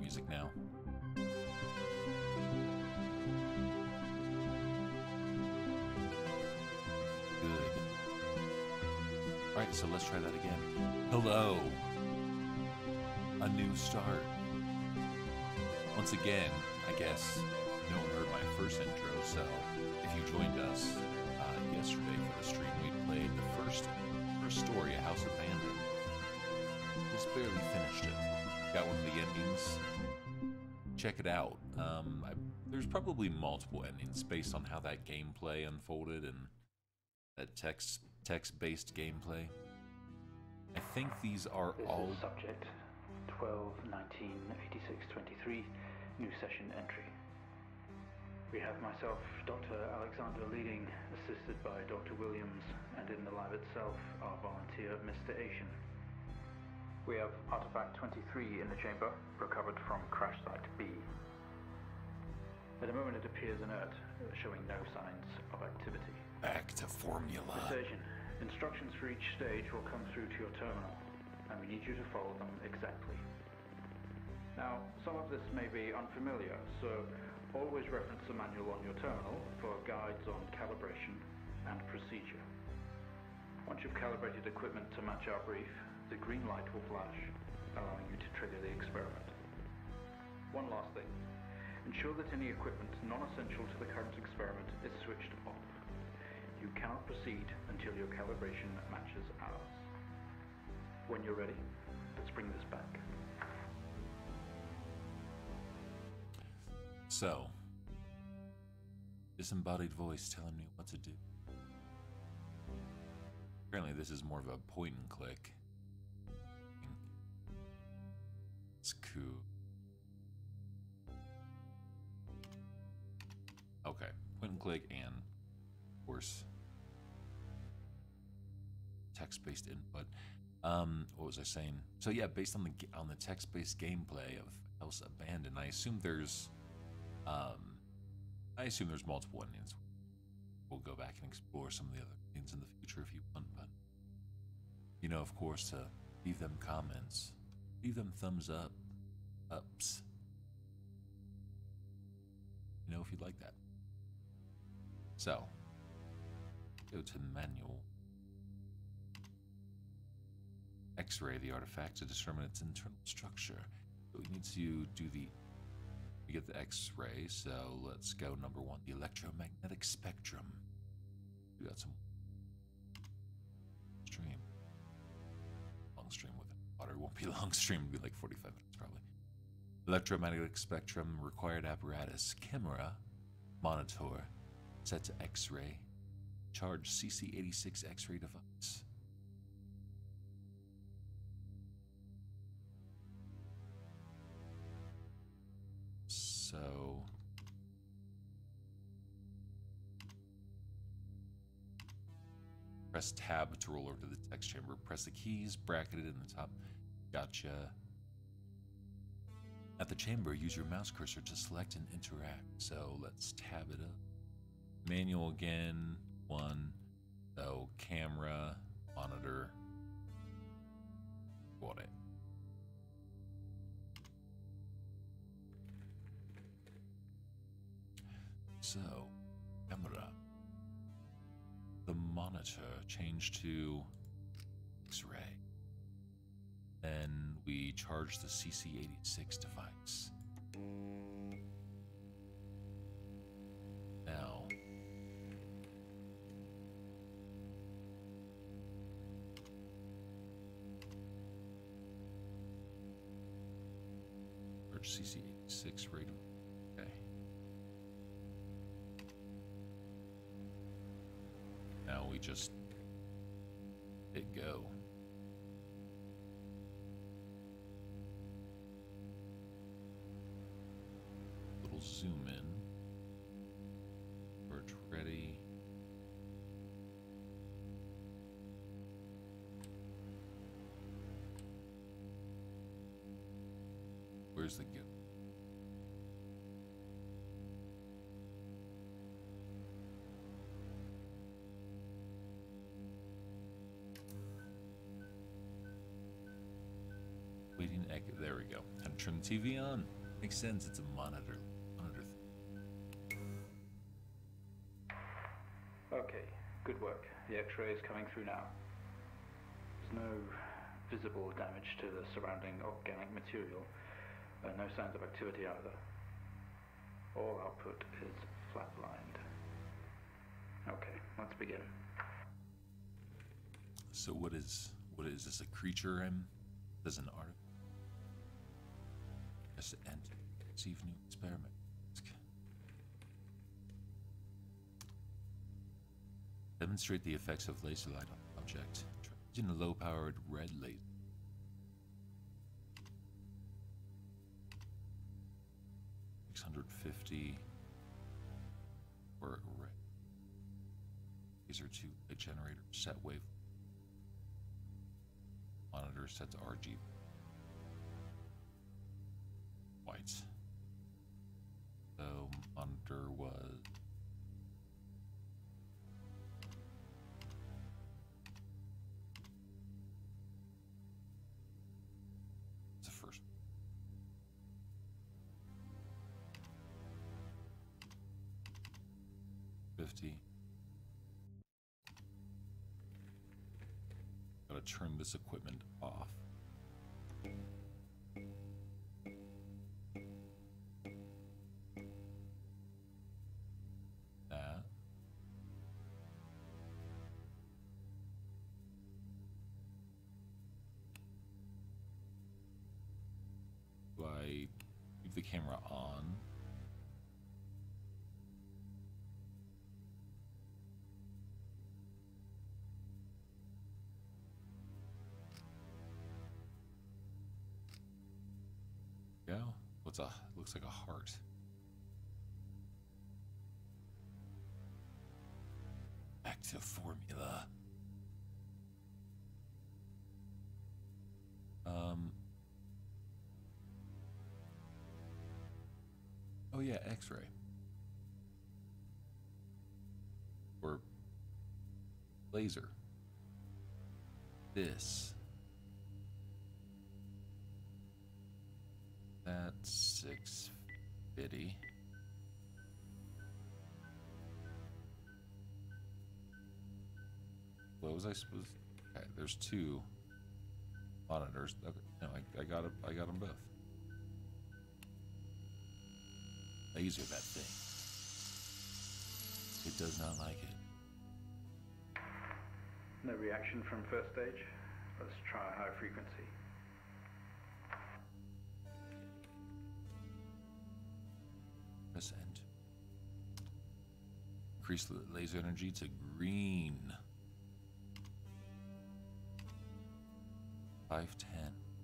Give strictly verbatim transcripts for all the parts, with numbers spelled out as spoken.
music now. Good. Alright, so let's try that again. Hello! A new start. Once again, I guess no one heard my first intro, so if you joined us uh, yesterday for the stream, we played the first, first story, A House Abandoned. Just barely finished it. Got one of the endings. Check it out. Um, I, there's probably multiple endings based on how that gameplay unfolded and that text text-based gameplay. I think these are this all is subject twelve nineteen eighty-six twenty-three, new session entry. We have myself, Doctor Alexander, leading, assisted by Doctor Williams, and in the lab itself, our volunteer, Mister Asian. We have artifact twenty-three in the chamber, recovered from crash site B. At the moment it appears inert, showing no signs of activity. Back to formula. Station. Instructions for each stage will come through to your terminal, and we need you to follow them exactly. Now, some of this may be unfamiliar, so always reference the manual on your terminal for guides on calibration and procedure. Once you've calibrated equipment to match our brief, the green light will flash, allowing you to trigger the experiment. One last thing. Ensure that any equipment non-essential to the current experiment is switched off. You cannot proceed until your calibration matches ours. When you're ready, let's bring this back. So, disembodied voice telling me what to do. Apparently this is more of a point and click. It's cool. Okay, point and click and, of course, text-based input. Um, what was I saying? So yeah, based on the on the text-based gameplay of House Abandoned, I assume there's, um, I assume there's multiple endings. We'll go back and explore some of the other things in the future if you want, but you know, of course, to leave them comments, leave them thumbs up, ups. You know, if you'd like that. So, go to manual. X-ray the artifact to determine its internal structure. So we need to do the, we get the X-ray, so let's go number one, the electromagnetic spectrum. We got some stream. Long stream with water. It won't be a long stream, it'll be like forty-five minutes probably. Electromagnetic spectrum, required apparatus, camera, monitor, set to X-ray, charge C C eighty-six X-ray device. So press tab to roll over to the text chamber. Press the keys bracketed in the top. Gotcha. At the chamber, use your mouse cursor to select and interact. So let's tab it up. Manual again. One. So camera, monitor. Got it. So, camera. The monitor changed to X-ray. Then we charge the C C eighty-six device. Now, charge C C eighty-six rate. Okay. Now we just hit go. Little zoom in. Birch ready. Where's the go? Waiting echo. There we go. Time to turn the T V on. Makes sense. It's a monitor. Monitor. Okay, good work. The X-ray is coming through now. There's no visible damage to the surrounding organic material. Uh, no signs of activity either. All output is flatlined. Okay, let's begin. So what is what is this? A creature? I'm. There's an art. Just and conceive new experiment. Demonstrate the effects of laser light on the object. Using a low-powered red laser. six hundred fifty for red. Laser two light generator set wave. Monitor set to R G B. White. So monitor was the first. Fifty. Gotta turn this equipment off. That. Do I leave the camera on? Go. What's a looks like a heart. Active formula. Um. Oh yeah, X-ray. Or laser. This. That's six fifty. What was I supposed? Okay, there's two monitors. Okay, no, I, I got it. I got them both. Laser that thing. It does not like it. No reaction from first stage. Let's try high frequency. Press end. Increase the laser energy to green. five ten.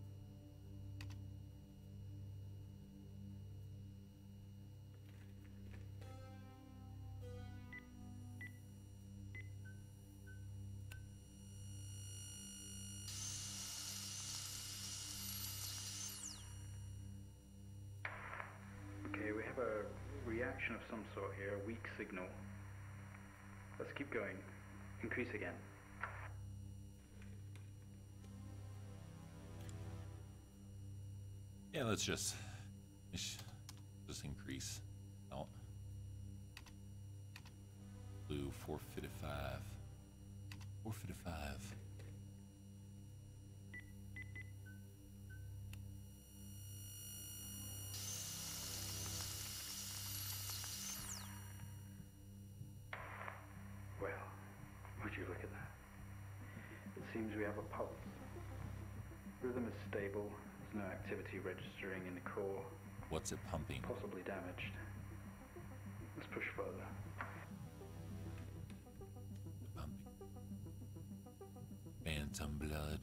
Okay, we have a reaction of some sort here, a weak signal. Let's keep going. Increase again. Yeah, let's just just increase. Out. Blue four fifty-five. four fifty-five. Well, would you look at that? It seems we have a pulse. Rhythm is stable. There's no activity registering in the core. What's it pumping? Possibly damaged. Let's push further. Pumping. Phantom blood.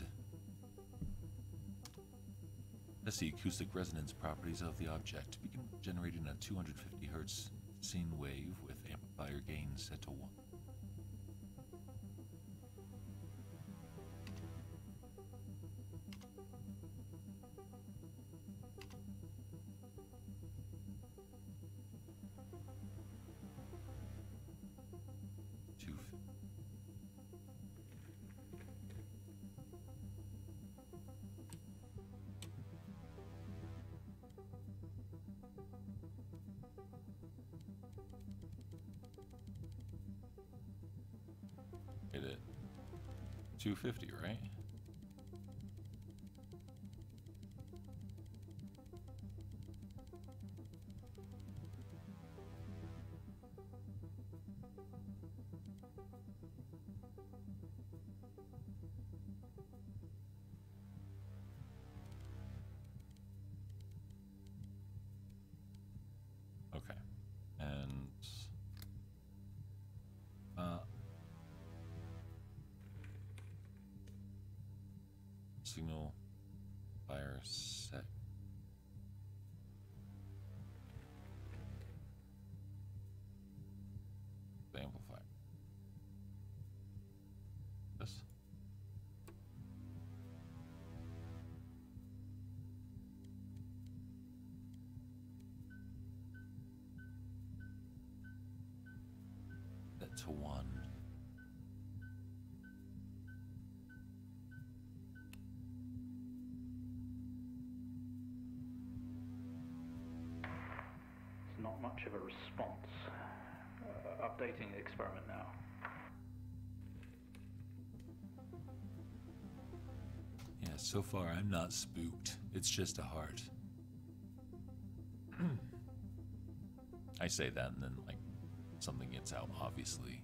Test the acoustic resonance properties of the object. Begin generating a two hundred fifty hertz sine wave with amplifier gain set to one. two fifty, right? Okay. And uh signal fire set. Amplifier. This. That to one. It's not much of a response. Uh, updating the experiment now. Yeah, so far I'm not spooked. It's just a heart. I say that and then, like, something gets out, obviously.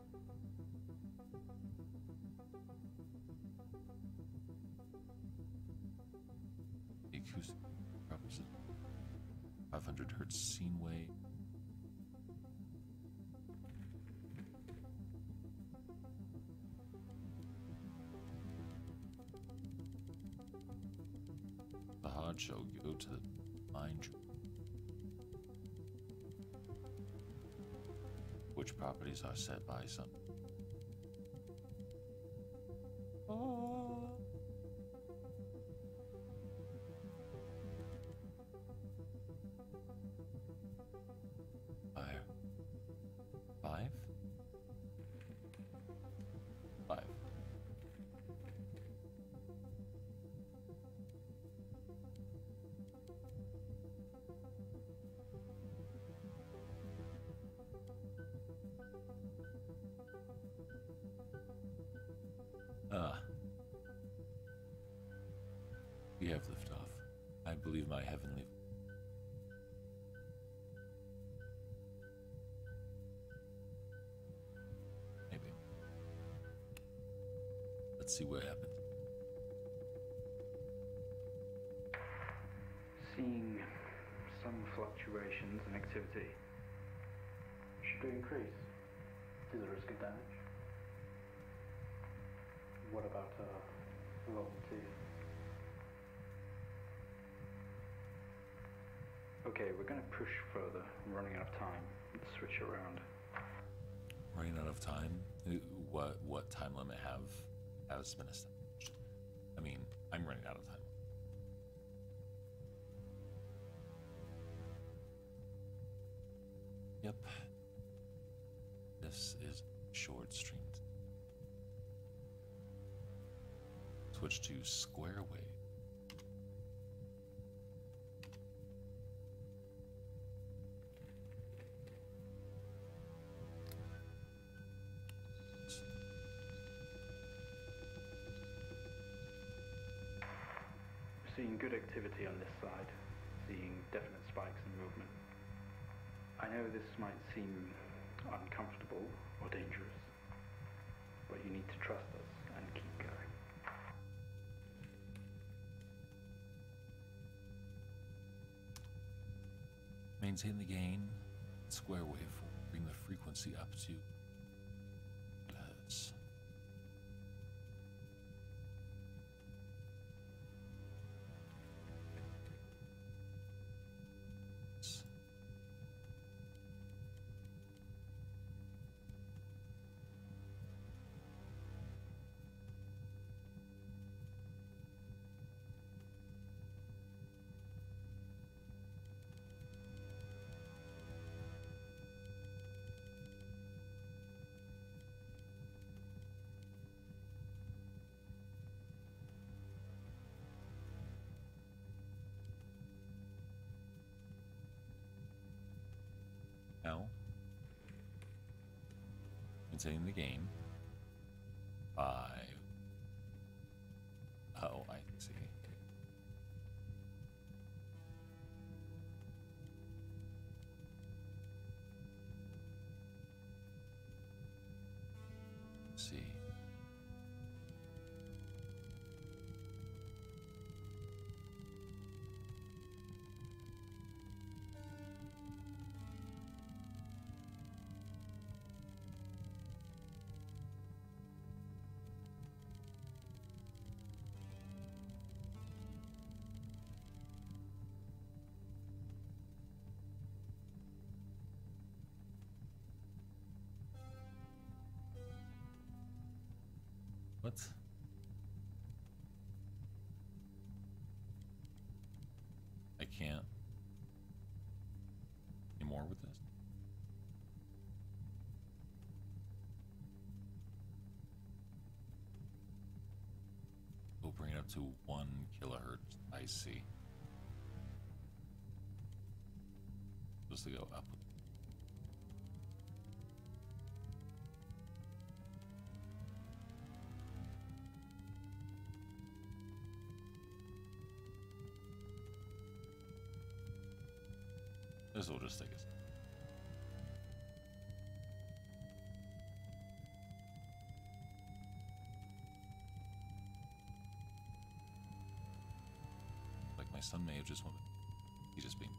The acoustic proposition. five hundred hertz scene wave. The Hodge shall go to mind. Which properties are set by some. Oh. Fire. Five? Five. Ah. We have liftoff. I believe my heavenly. Maybe. Let's see what happens. Seeing some fluctuations in activity. Should we increase? Is there a risk of damage? What about uh, volunteers? Okay, we're going to push further. I'm running out of time. Let's switch around. Running out of time? What what time limit have has been established? I mean, I'm running out of time. Yep. This is short streamed. Switch to square wave. Seeing good activity on this side, seeing definite spikes in movement. I know this might seem uncomfortable or dangerous, but you need to trust us and keep going. Maintain the gain. Square wave will bring the frequency up to hertz. Now, maintaining the gain. Five, Let's see. Let's see. What? I can't any more with this. We'll bring it up to one kilohertz. I see. Supposed to go up. This will just take us. Like my son may have just went. He just beamed.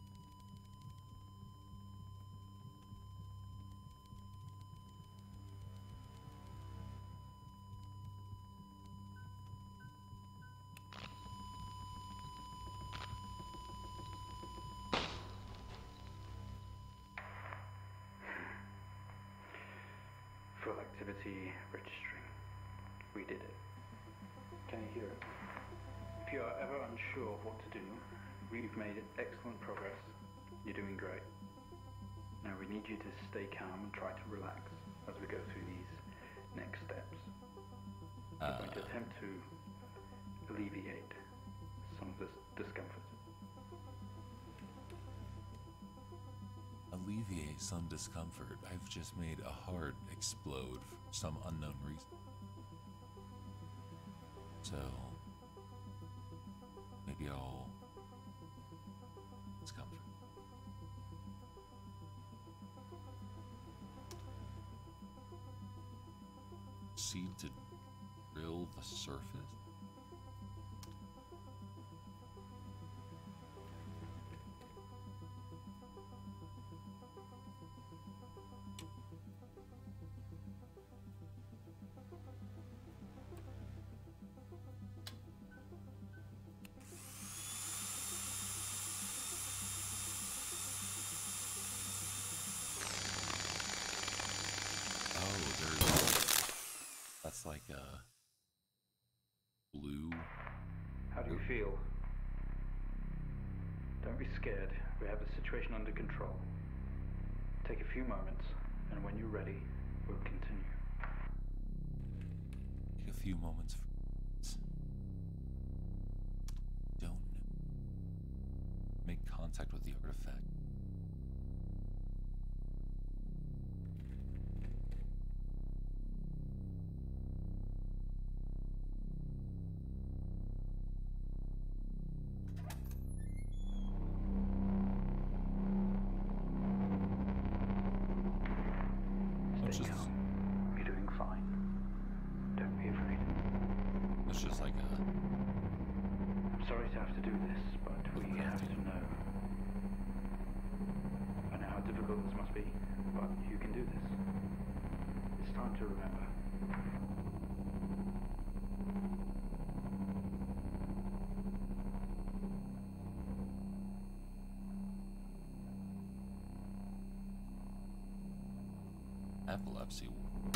Full activity registering. We did it. Can you hear it? If you are ever unsure of what to do, we've made excellent progress. You're doing great. Now we need you to stay calm and try to relax as we go through these next steps. We're going to attempt to alleviate some of this discomfort. Alleviate some discomfort. I've just made a heart explode for some unknown reason. So maybe I'll discomfort. Proceed to drill the surface. That's like a blue. How do you feel? Don't be scared. We have the situation under control. Take a few moments, and when you're ready, we'll continue. Take a few moments for don't make contact with the artifact. Stay calm. You're doing fine. Don't be afraid. It's just like a... I'm sorry to have to do this, but we have to know. I know how difficult this must be, but you can do this. It's time to remember. Epilepsy.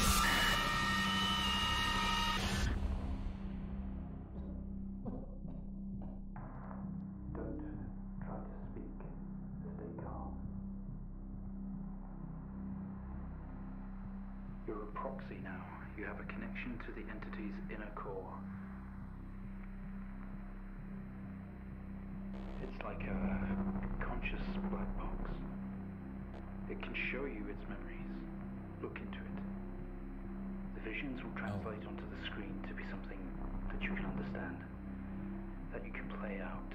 Don't try to speak. Stay calm. You're a proxy now. You have a connection to the entity's inner core. It's like a conscious black box. It can show you its memories. Look into it. The visions will translate onto the screen to be something that you can understand. that you can play out.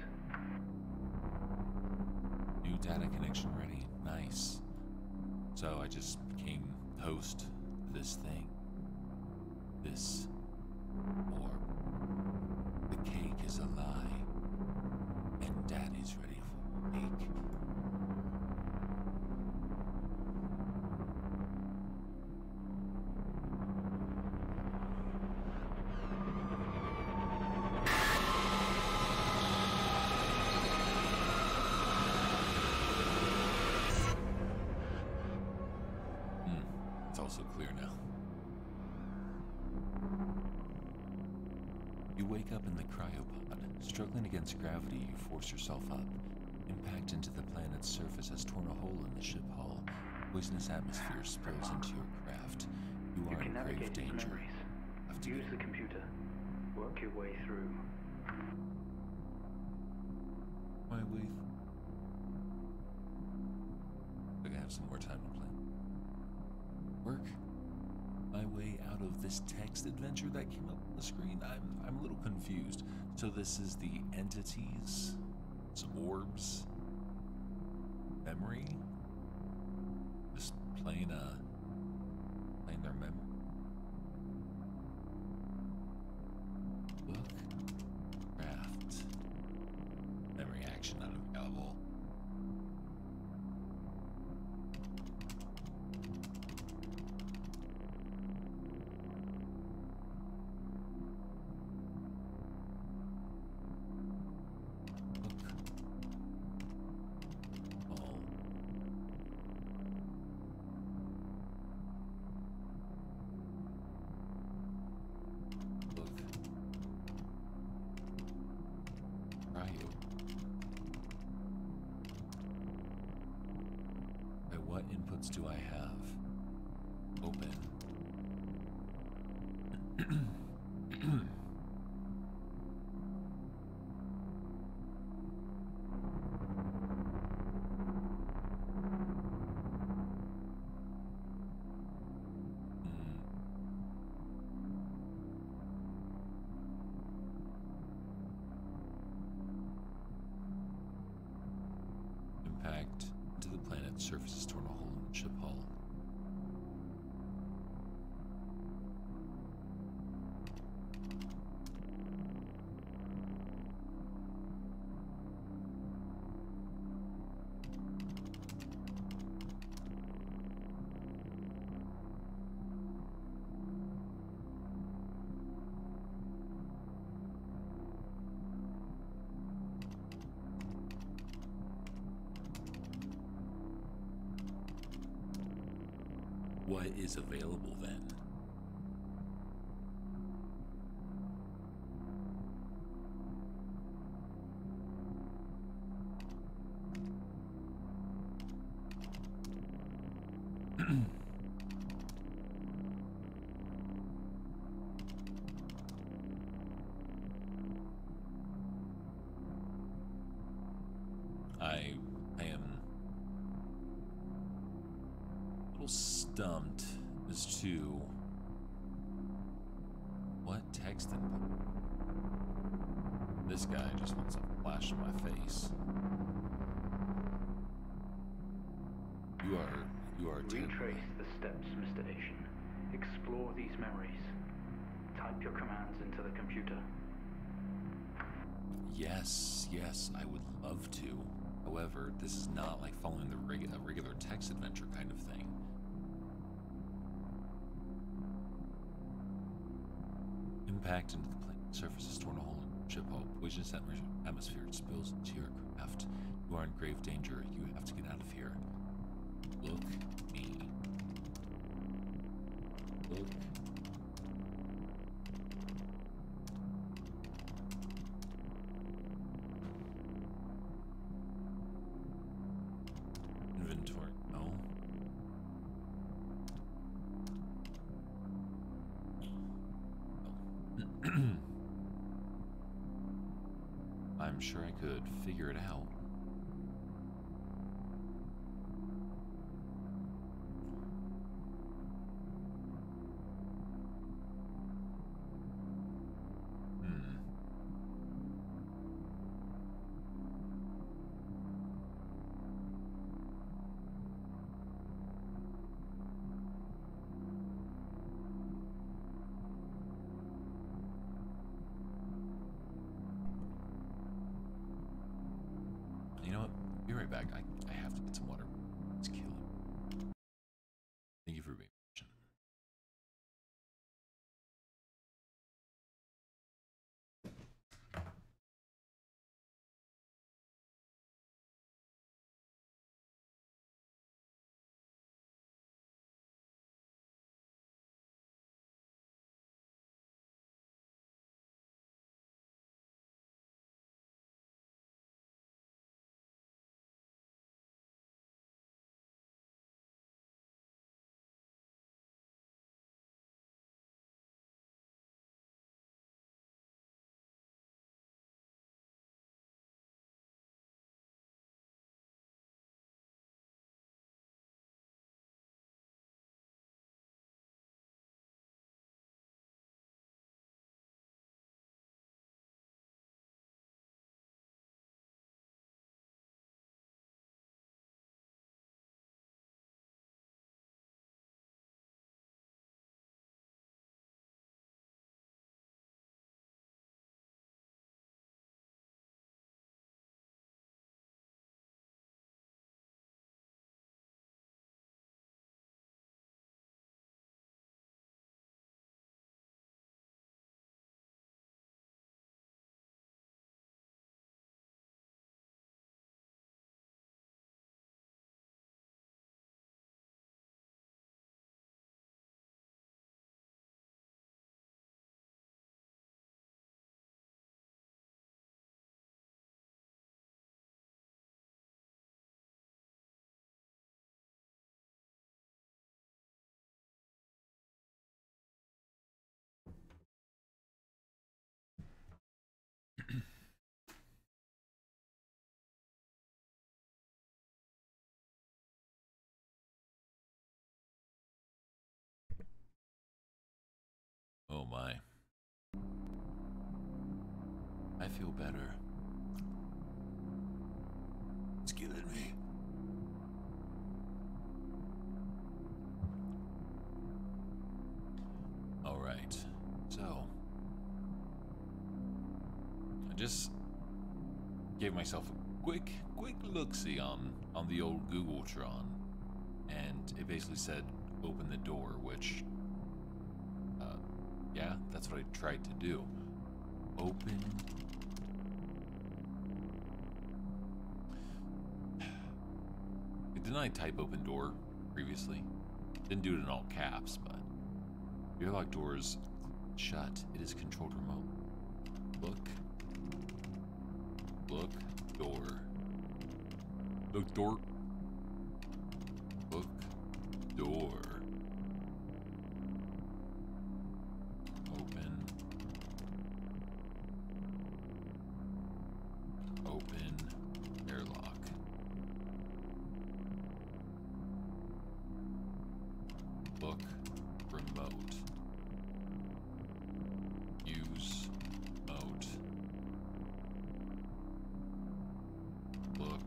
New data connection ready. Nice. So I just became host to this thing. This orb. The cake is a lie. And Daddy's ready for cake. Also clear now. You wake up in the cryopod. Struggling against gravity, you force yourself up. Impact into the planet's surface has torn a hole in the ship hull. Poisonous atmosphere spills into your craft. You are you in grave danger. Have to use the computer. Work your way through. My way. I have some more time to play. Work my way out of this text adventure that came up on the screen. I'm I'm a little confused. So this is the entities, some orbs, memory, just playing uh playing their memory. Book, craft, memory action unavailable. What inputs do I have? Open. Impact into the planet's surface has torn a hole in the ship hull. What is available then? I I am a little stumped as to what text input. This guy just wants a flash in my face. You are you are Retrace the steps, Mister Asian. Explore these memories. Type your commands into the computer. Yes, yes, I would love to. However, this is not like following the reg a regular text adventure kind of thing. Impact into the planet's surface has torn a hole in the ship hull. Poisonous atmosphere spills into your craft. You are in grave danger. You have to get out of here. Look me. Look. Inventory. No. I'm sure I could figure it out. Hmm. right back. I, I have to get some water. It's killing me. Thank you for being patient. Oh my. I feel better. It's killing me. All right. So, I just gave myself a quick, quick look-see on, on the old Googletron, and it basically said, open the door, which, uh, yeah, that's what I tried to do. Open. Didn't I type open door previously? Didn't do it in all caps, but the airlock door is shut. It is controlled remote. Look. Look. Door. Look. Door. Look. Door. Open. Open. Airlock. Look. Remote. Use mode. Look.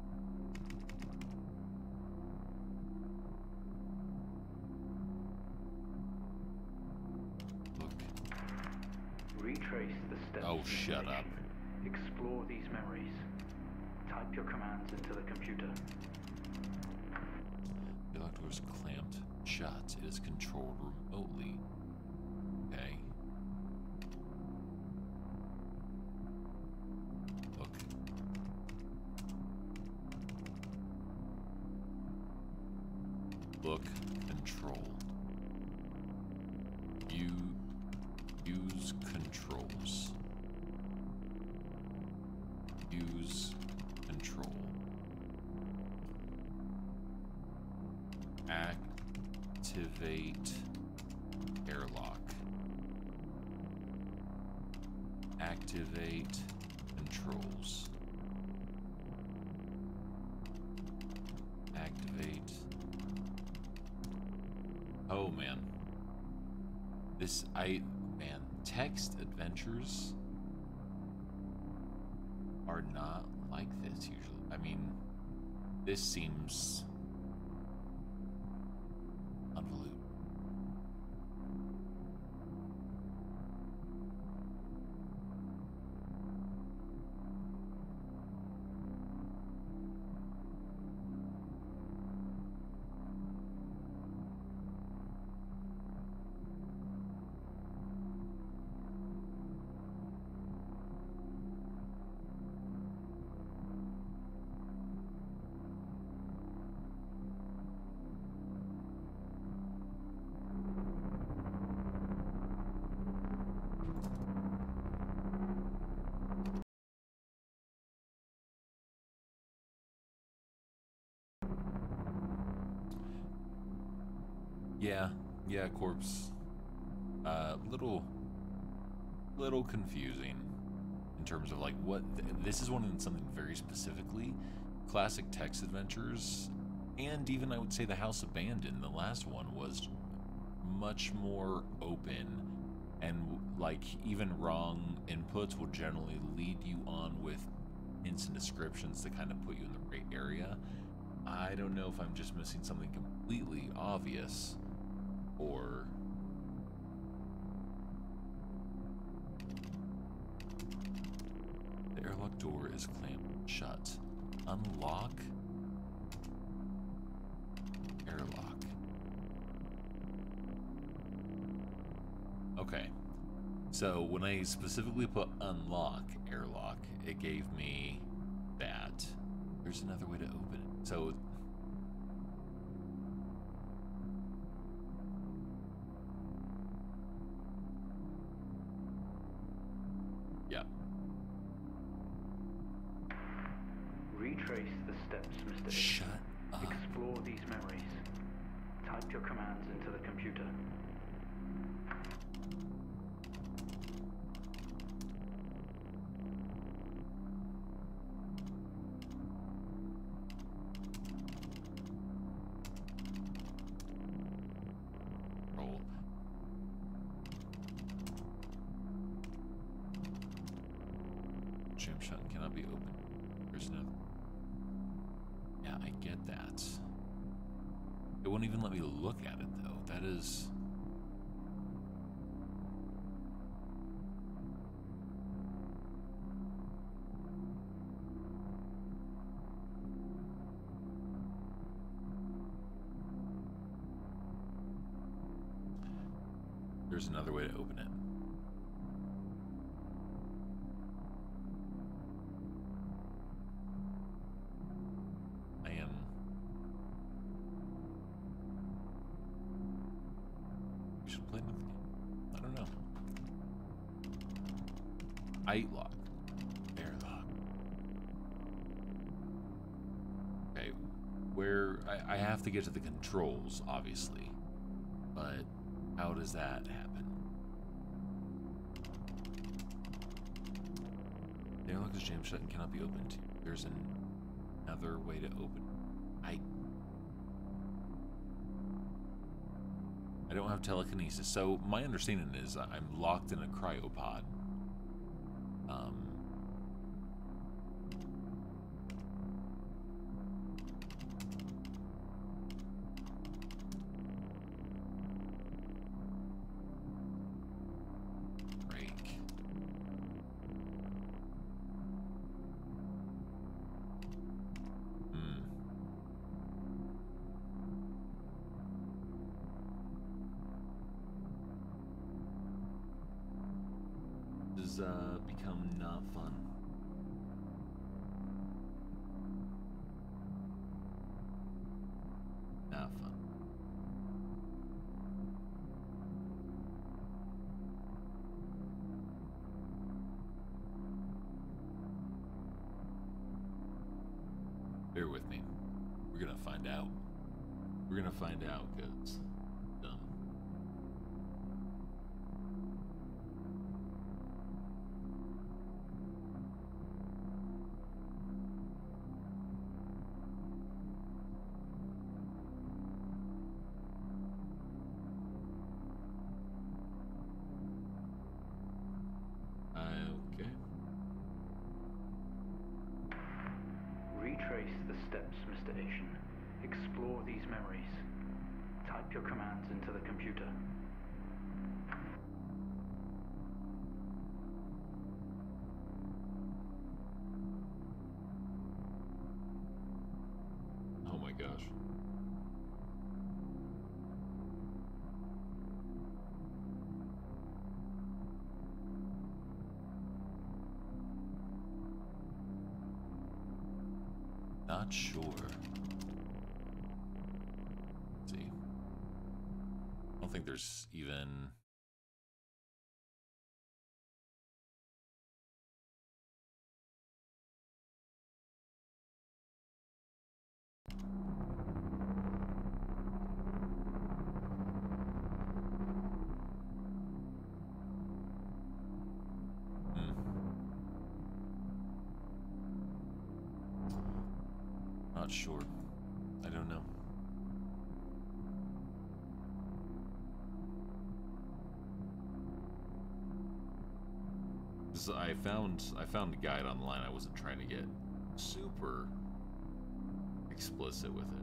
Look. Retrace the steps. Oh, shut up. Explore these memories. Type your commands into the computer. The lock door is clamped shut. It is controlled remotely. Okay. Look. Look. Control. You use controls. Use control. Activate airlock. Activate controls. Activate. Oh man. This, I, man, text adventures are not like this usually. I mean, this seems convoluted. Yeah, yeah, corpse. Uh, little, little confusing in terms of like what th this is one of something very specifically classic text adventures, and even I would say the House Abandoned. The last one was much more open, and like even wrong inputs will generally lead you on with hints and descriptions to kind of put you in the right area. I don't know if I'm just missing something completely obvious or the airlock door is clamped shut. Unlock airlock. Okay. So when I specifically put unlock airlock, it gave me that. There's another way to open it. So yeah. Retrace the steps, Mister Shut up. Explore these memories. Type your commands into the computer. Roll. Jam shut cannot be opened. There's no. Yeah, I get that. It won't even let me look at it though. That is. There's another way to open it. I am. We should play another game. I don't know. I lock. Airlock. Okay. Where I, I have to get to the controls, obviously. But how does that happen? The airlock is jammed shut and cannot be opened. There's an, another way to open. I I don't have telekinesis, so my understanding is I'm locked in a cryopod. Um. Break. Hmm. This has uh, become not fun. Not fun. Bear with me. We're gonna find out. We're gonna find out, because dumb. Okay. Retrace the steps, Mister Asian. Explore these memories. Type your commands into the computer. Oh my gosh. Not sure. Let's see. I don't think there's even. not sure. I don't know. Because I found I found a guide online. I wasn't trying to get super explicit with it.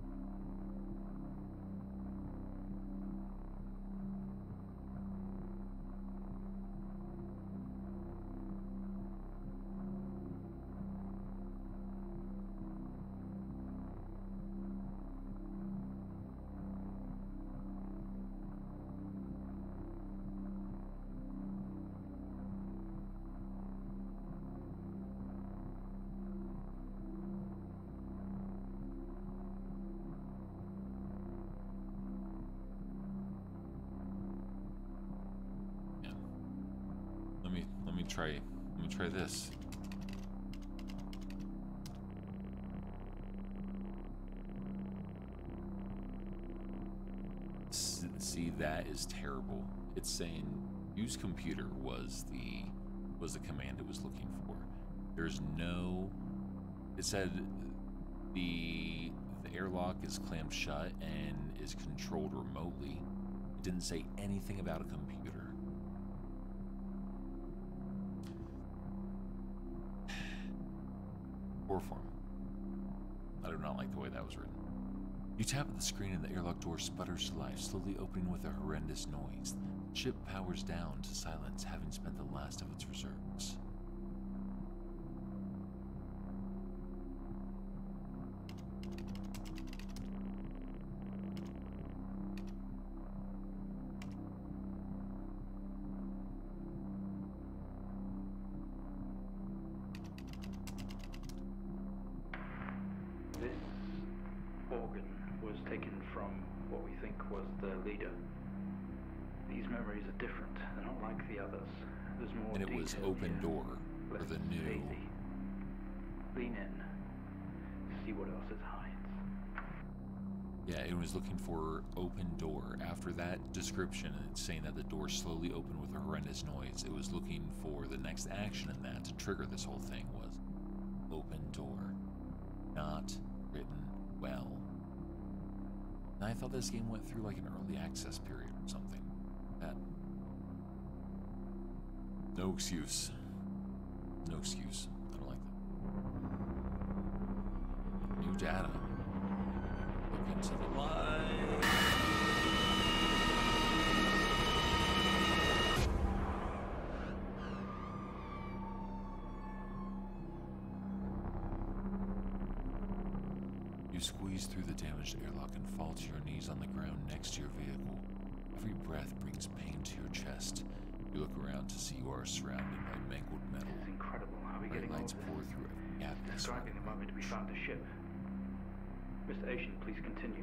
Try, let me try this. S see, that is terrible. It's saying use computer was the was the command it was looking for. There's no. It said the the airlock is clamped shut and is controlled remotely. It didn't say anything about a computer. Poor form. I do not like the way that was written. You tap at the screen and the airlock door sputters to life, slowly opening with a horrendous noise. The ship powers down to silence, having spent the last of its reserves. Was the leader. These memories are different. They're not like the others. There's more and it was open here. door for the new. Easy. Lean in. See what else it hides. Yeah, it was looking for open door. After that description, it's saying that the door slowly opened with a horrendous noise. It was looking for the next action in that to trigger this whole thing was open door. Not written well. And I thought this game went through like an early access period or something. That. No excuse. No excuse. I don't like that. New data. Look into the light. You squeeze through the damaged airlock and fall to your knees on the ground next to your vehicle. Every breath brings pain to your chest. You look around to see you are surrounded by mangled metal. It's incredible how we Bright getting lights all pour this. through every gap. Describing the moment we found the ship. Mister Asian, please continue.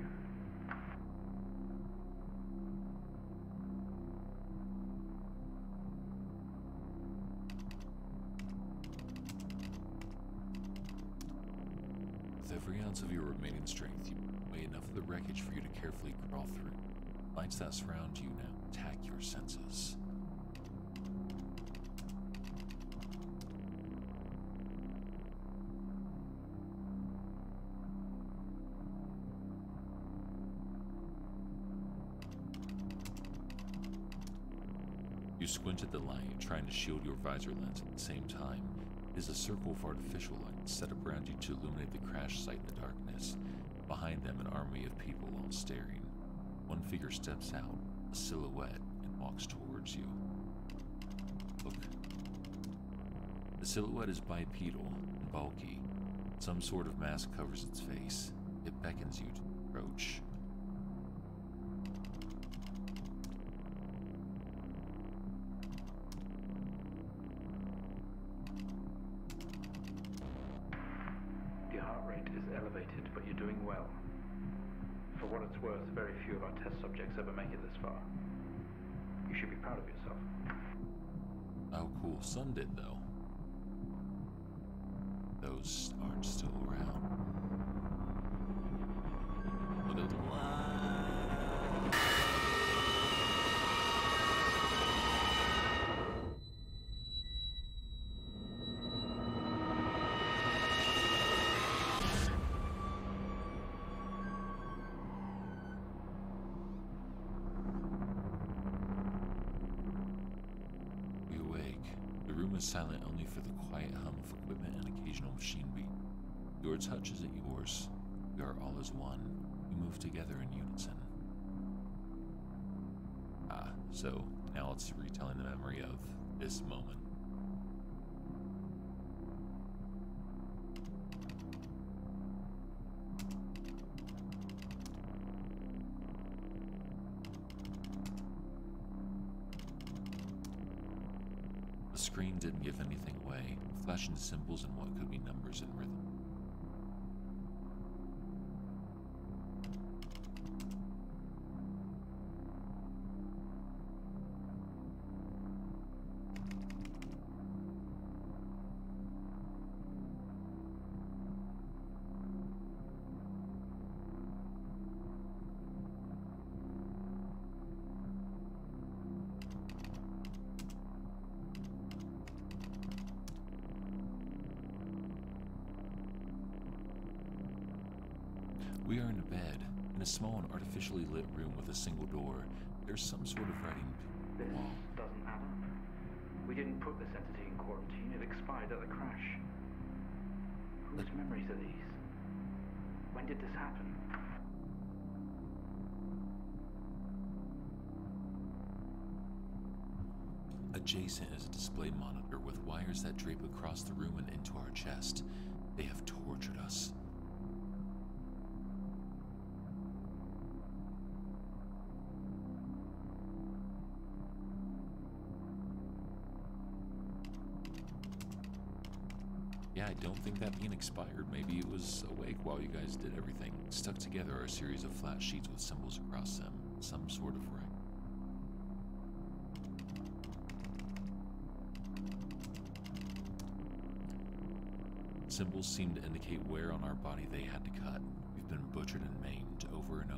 With every ounce of your remaining strength, you weigh enough of the wreckage for you to carefully crawl through. Lights that surround you now attack your senses. You squint at the light, trying to shield your visor lens at the same time. It is a circle of artificial lights set up around you to illuminate the crash site in the darkness. Behind them, an army of people all staring. One figure steps out, a silhouette, and walks towards you. Look. The silhouette is bipedal and bulky. Some sort of mask covers its face. It beckons you to approach. Your heart rate is elevated, but you're doing well. For what it's worth, very few of our test subjects ever make it this far. You should be proud of yourself. How cool. Sun did, though. Those aren't still around. Look at the line. silent only for the quiet hum of equipment and occasional machine beat. Your touch isn't yours. We are all as one. We move together in unison. Ah, so now it's retelling the memory of this moment. The screen didn't give anything away, flashing symbols and what could be numbers and rhythm. We are in a bed, in a small and artificially lit room with a single door. There's some sort of writing This wall. doesn't add up. We didn't put this entity in quarantine. It expired at the crash. Whose memories are these? When did this happen? Adjacent is a display monitor with wires that drape across the room and into our chest. They have tortured us. Yeah, I don't think that being expired. Maybe it was awake while you guys did everything. Stuck together are a series of flat sheets with symbols across them. Some sort of ring. Symbols seem to indicate where on our body they had to cut. We've been butchered and maimed over and over.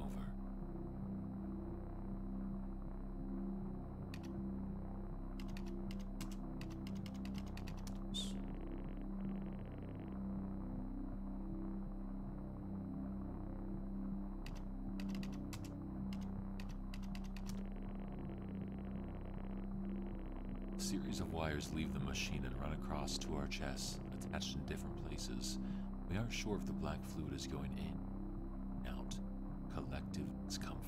A series of wires leave the machine and run across to our chests, attached in different places. We aren't sure if the black fluid is going in, out. Collective discomfort.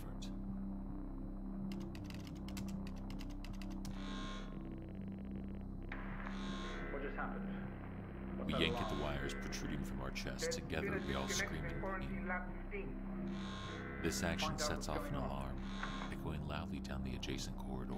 What just happened? What's We that yank at alarm? the wires protruding from our chests. Together, we all scream in pain. This action sets off an alarm, echoing loudly down the adjacent corridor.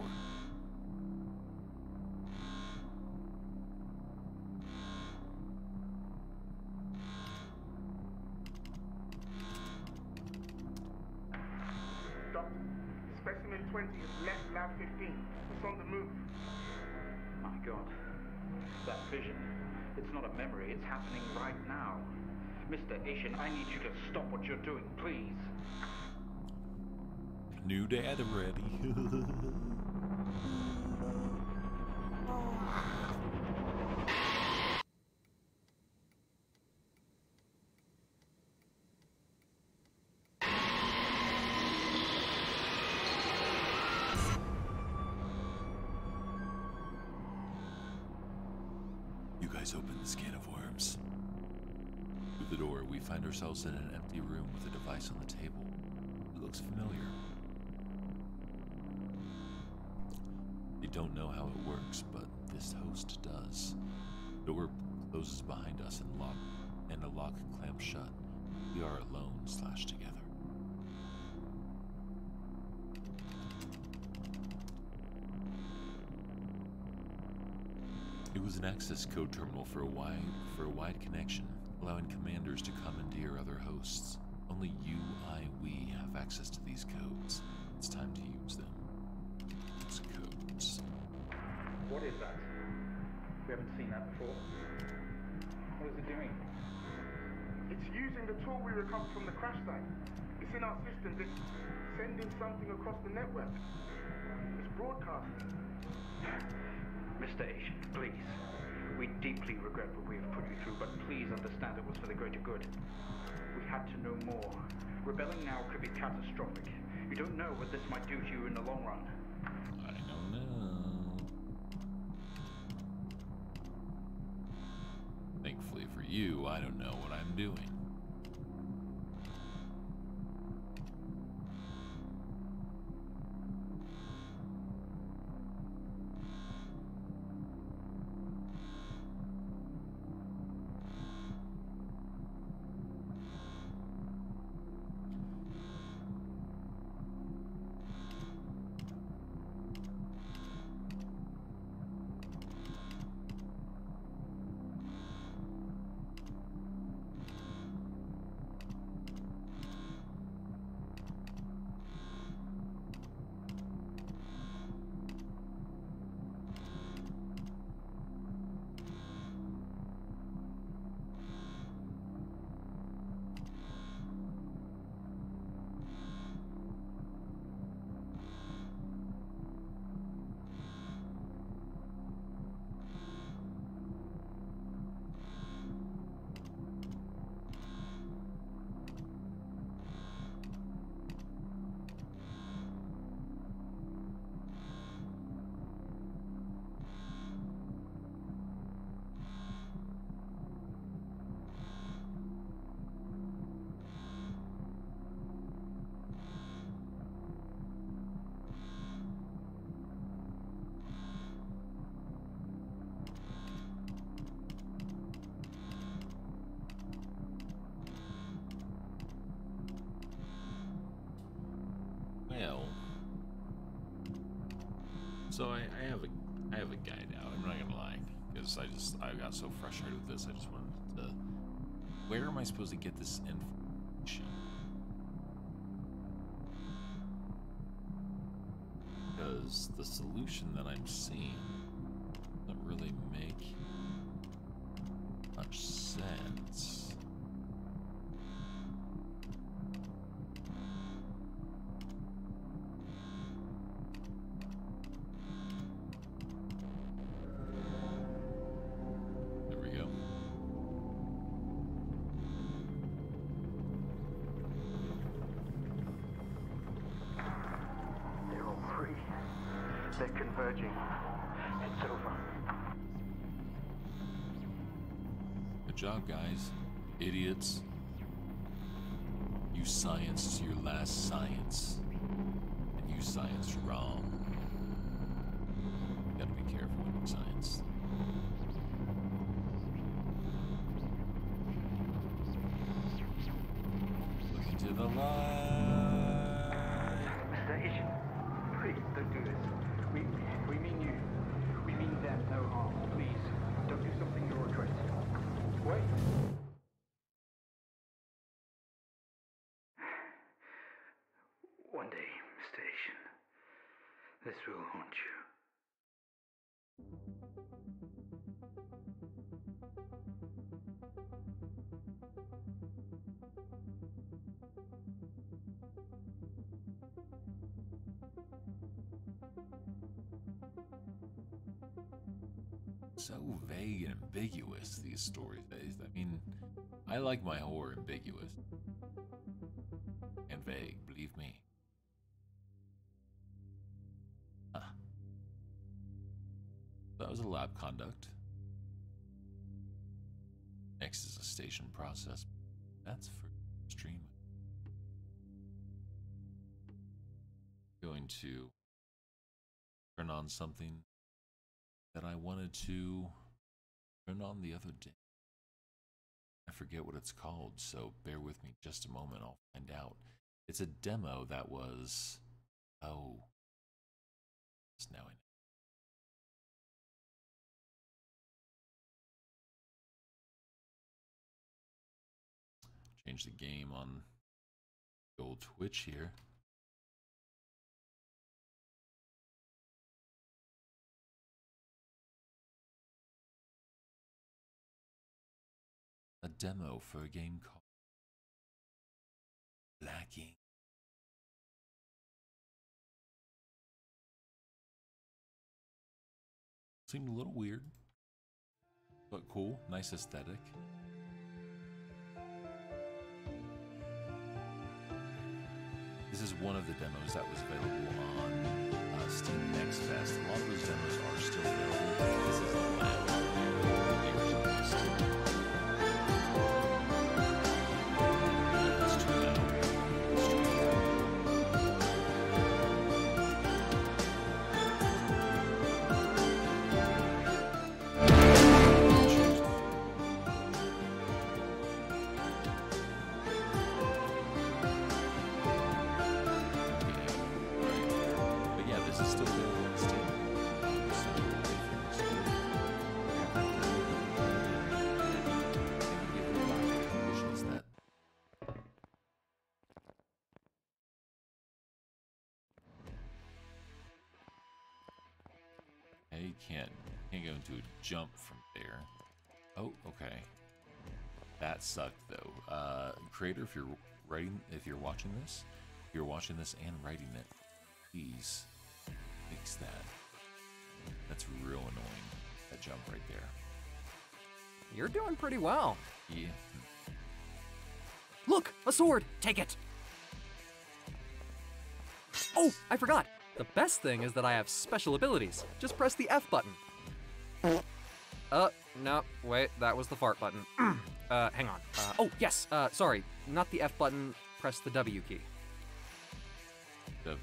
Doctor, specimen twenty is left lab fifteen. It's on the move. My God. That vision. It's not a memory. It's happening right now. Mister Asian, I need you to stop what you're doing, please. New dad ready. You guys open this can of worms. Through the door, we find ourselves in an empty room with a device on the table. It looks familiar. They don't know how it works, but this host does. The door closes behind us and lock and a lock clamps shut. We are alone slash together. It was an access code terminal for a wide for a wide connection, allowing commanders to commandeer other hosts. Only you, I, we have access to these codes. It's time to use them. It's codes. What is that? We haven't seen that before. What is it doing? It's using the tool we recovered from the crash site. It's in our systems. It's sending something across the network. It's broadcasting. Mister Asian, please. We deeply regret what we have put you through, but please understand it was for the greater good. We had to know more. Rebelling now could be catastrophic. You don't know what this might do to you in the long run. I don't know. Thankfully for you, I don't know what I'm doing. Well, so I, I have a I have a guide out. I'm not gonna lie, because I just I got so frustrated with this. I just wanted to. Where am I supposed to get this information? Because the solution that I'm seeing doesn't really make much sense. They're converging. It's over. Good job, guys. Idiots. You scienced your last science. And you scienced wrong. You gotta be careful with your science. Look into the light. Mister Asian, please don't do this. We, we mean you. We mean them no harm. Please, don't do something you'll regret. Wait. One day, Mister Asian, this will haunt you. So vague and ambiguous, these stories. I mean, I like my horror ambiguous and vague, believe me. Huh. That was a lab conduct. Next is a station process. That's for streaming. Going to turn on something that I wanted to turn on the other day. I forget what it's called, so bear with me just a moment, I'll find out. It's a demo that was... Oh. It's now in. Change the game on the old Twitch here. A demo for a game called Blacking. Seemed a little weird, but cool, nice aesthetic. This is one of the demos that was available on uh, Steam Next Fest. A lot of those demos are still available. This is the last one. you can't, can't go into a jump from there. Oh, okay. That sucked though. Uh, creator, if you're writing, if you're watching this, if you're watching this and writing it, please fix that. That's real annoying. That jump right there. You're doing pretty well. Yeah. Look, a sword. Take it. Oh, I forgot. The best thing is that I have special abilities. Just press the F button. Uh, no, wait, that was the fart button. uh, hang on. Uh, oh, yes, uh, sorry, not the F button, press the W key. W.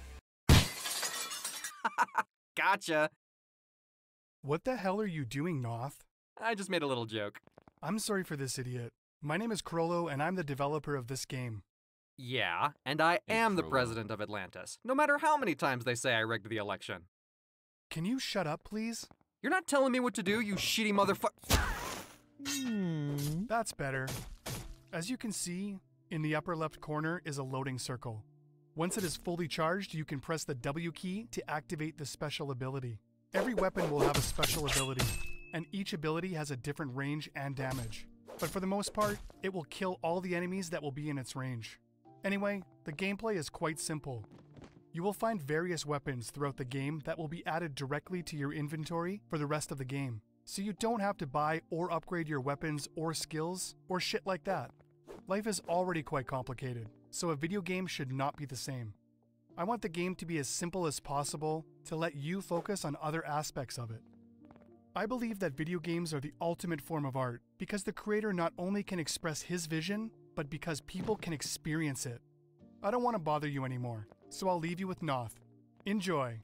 Gotcha. What the hell are you doing, Noth? I just made a little joke. I'm sorry for this idiot. My name is Crollo, and I'm the developer of this game. Yeah, and I Hey, am the Frollo. president of Atlantis, no matter how many times they say I rigged the election. Can you shut up, please? You're not telling me what to do, you shitty motherfucker. Hmm. That's better. As you can see, in the upper left corner is a loading circle. Once it is fully charged, you can press the W key to activate the special ability. Every weapon will have a special ability, and each ability has a different range and damage. But for the most part, it will kill all the enemies that will be in its range. Anyway, the gameplay is quite simple. You will find various weapons throughout the game that will be added directly to your inventory for the rest of the game, so you don't have to buy or upgrade your weapons or skills or shit like that. Life is already quite complicated, so a video game should not be the same. I want the game to be as simple as possible to let you focus on other aspects of it. I believe that video games are the ultimate form of art because the creator not only can express his vision, but because people can experience it. I don't want to bother you anymore, so I'll leave you with Noth. Enjoy.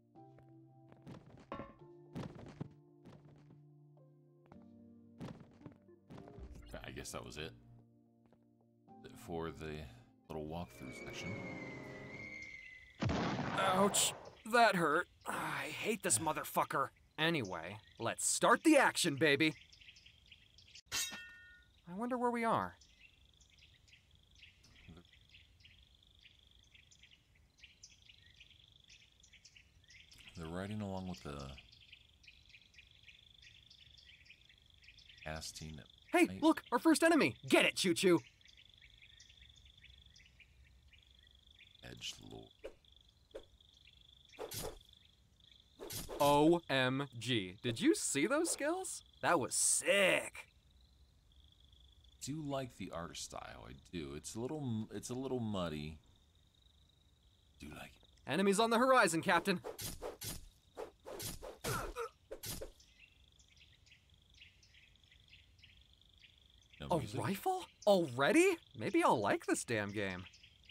I guess that was it for the little walkthrough section. Ouch, that hurt. I hate this motherfucker. Anyway, let's start the action, baby. I wonder where we are. They're riding along with the casting. Hey, look, our first enemy. Get it, Choo Choo. Edge Lord. O M G. Did you see those skills? That was sick. I do like the art style. I do. It's a little. It's a little muddy. I do like it. Enemies on the horizon, Captain. No A music. rifle? Already? Maybe I'll like this damn game.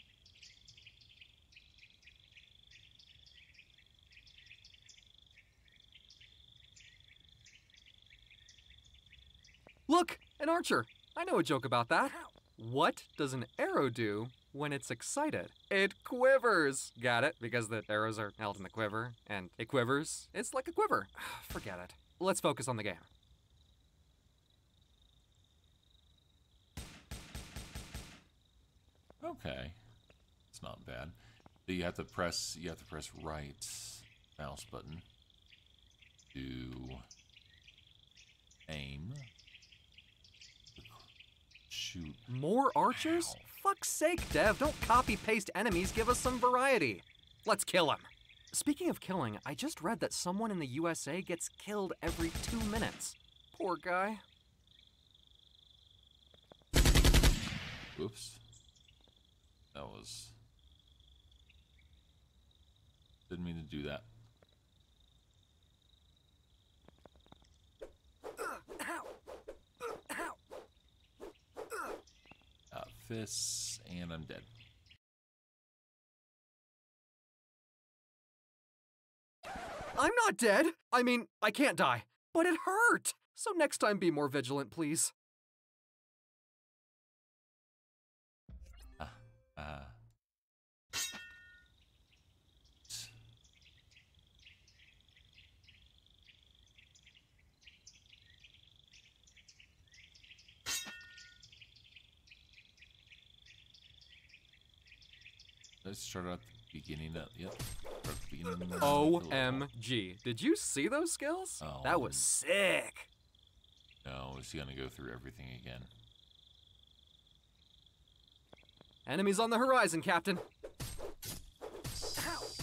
Look, an archer. I know a joke about that. What does an arrow do when it's excited? It quivers. Got it? Because the arrows are held in the quiver, and it quivers. It's like a quiver. Forget it. Let's focus on the game. Okay, it's not bad. But you have to press. You have to press right mouse button to aim. Shoot. More archers? Ow. Fuck's sake, Dev, don't copy-paste enemies, give us some variety. Let's kill him. Speaking of killing, I just read that someone in the U S A gets killed every two minutes. Poor guy. Oops. That was... Didn't mean to do that. Uh, fists, and I'm dead. I'm not dead. I mean, I can't die, but it hurt. So next time be more vigilant, please. Uh, uh. Let's start out beginning of, yep. Start beginning of the O level. M G. Did you see those skills? Oh. That was sick. No, is he gonna go through everything again? Enemies on the horizon, Captain. Ow.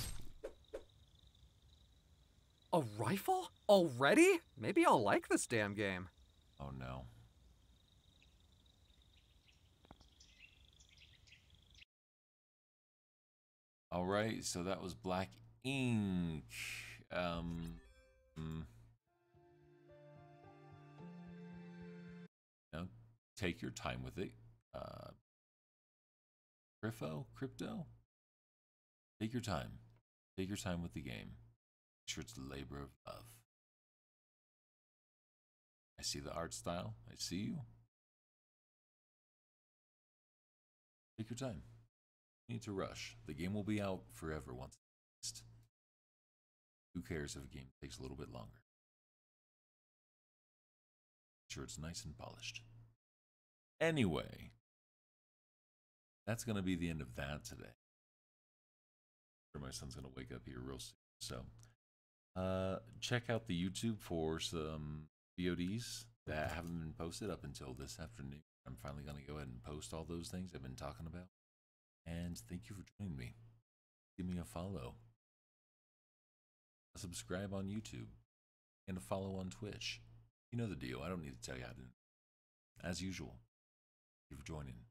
A rifle? Already? Maybe I'll like this damn game. Oh no. All right, so that was Black Ink. Um, mm. Now, take your time with it. Uh, Crypto? Crypto? Take your time. Take your time with the game. Make sure it's a labor of love. I see the art style. I see you. Take your time. You need to rush. The game will be out forever once it's released. Who cares if a game takes a little bit longer? Make sure it's nice and polished. Anyway, that's going to be the end of that today. I'm sure my son's going to wake up here real soon. So, uh, check out the YouTube for some V O Ds that haven't been posted up until this afternoon. I'm finally going to go ahead and post all those things I've been talking about. And thank you for joining me. Give me a follow, a subscribe on YouTube, and a follow on Twitch. You know the deal. I don't need to tell you how to. As usual, thank you for joining.